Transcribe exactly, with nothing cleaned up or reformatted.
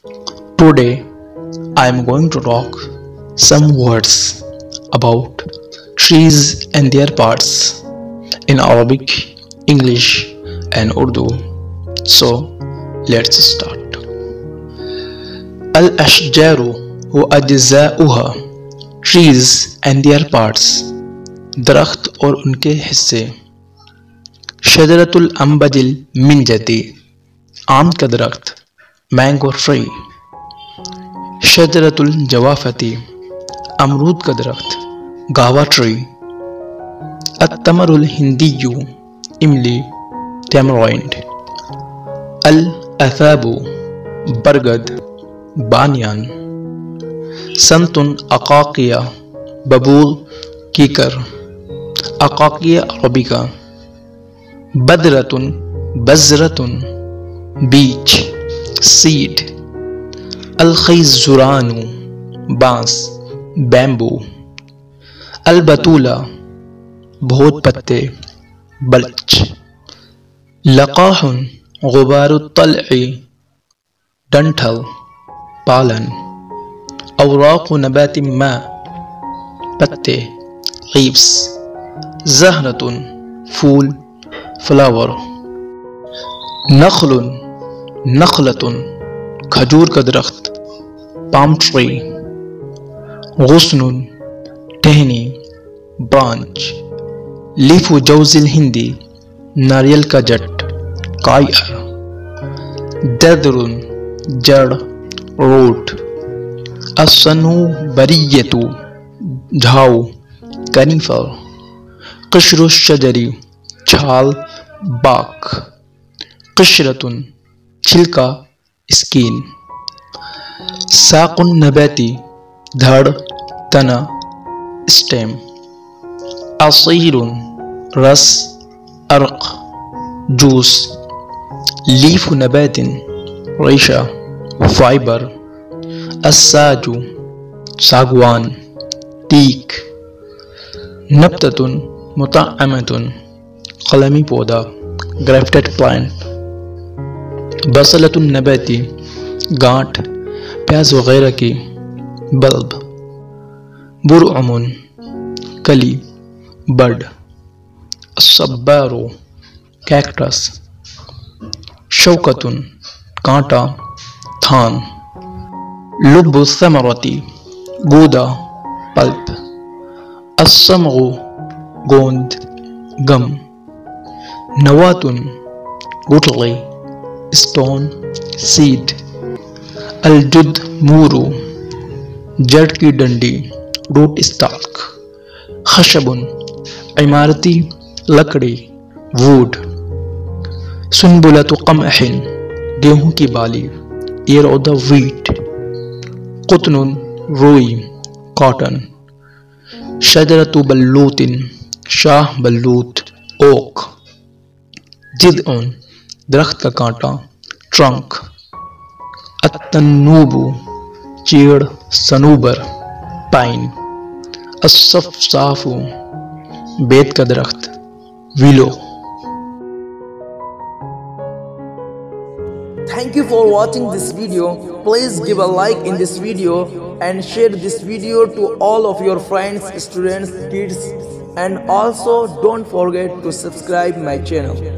Today I am going to talk some words about trees and their parts in Arabic, English and Urdu. So let's start. Al-ashjaru wa ajza'uha, trees and their parts, درخت اور ان کے حصے. شجرۃ الانبج المنجتی, آم کا درخت, mango tree. شجرۃ الجوافتی, امرود کا درخت, گاوا ٹری. التمر الہندی, املی, ٹیمرائنڈ. الاثاب, برگد, بانیان. سنتن اقاقیہ, ببول, کیکر. اقاقیہ عربیکا. بدرتن, بذرتن, بیج, سیڈ. الخیزران, بانس, بیمبو. البتولہ, بھوت پتے, بلچ. لقاح, غبار الطلع, ڈنٹھل, پالن. اوراق نبات ما, پتے, لیوز. زہرتن, پھول, فلاور. نخل, نخلتن, کھجور کا درخت, پام ٹری. غصن, ٹہنی, برانچ. لیف جوز الہندی, ناریل کا جٹ, کائر. دردر, جڑ, روٹ. الصنوبریۃ, جھاؤ, کنیفر. قشر الشجری, چھال, باک. قشرتن, چھلکا, اسکین. ساق النباتی, دھڑ, تنا, اسٹیم. عصیر, رس, عرق, جوس. لیف نبات, ریشہ, فائبر. الساج, ساگوان, ٹیک. نبتتن, مطعمتن, قلمی پودا, گرافٹڈ پلانٹ. بصلۃ النباتی, گانٹ, پیاز وغیرہ کی, بلب. برعم, کلی, بڈ. الصبار, کیکٹس. شوکتن, کانٹا, تھان. لب الثمرتی, گودا, پلپ. الصمغ, گوند, گم. نواتن, گٹلی, اسٹون, سیڈ. الجد مورو, جڑ کی ڈنڈی, روٹ اسٹاک. خشبن, عمارتی, لکڑی, ووڈ. سنبلۃ قمح, گیہوں کی بالی, ایئر آف دا ویٹ. قطن, روئی, کاٹن. شجرۃ بلوط, شاہ بلوط, اوک. جذع, درخت کا کانٹا, ٹرنک. التنوب, چیڑ, صنوبر, پائن. الصفصاف, بیت کا درخت, willow. Thank you for watching this video. Please give a like in this video and share this video to all of your friends, students, kids, and also don't forget to subscribe my channel.